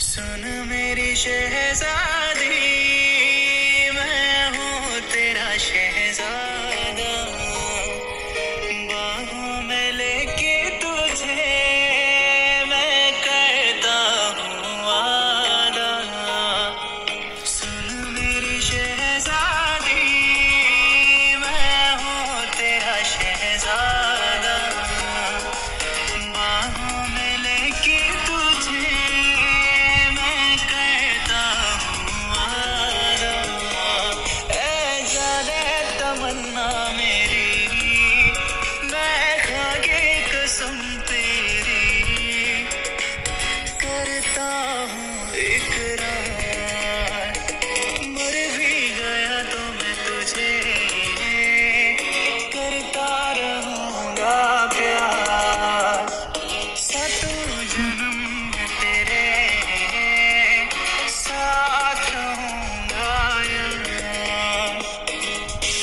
सुन मेरी शहजादी, मैं हूँ तेरा शहजादा। बाहों में लेके तुझे मैं करता हूँ वादा। सुन मेरी शहजादी, मैं हूँ तेरा शहजादा। बाहों में लेके तुझे मैं करता हूँ वादा। ऐ जाने तमन्ना मेरी, मैं खाके कसम तेरी करता हूँ इकरार।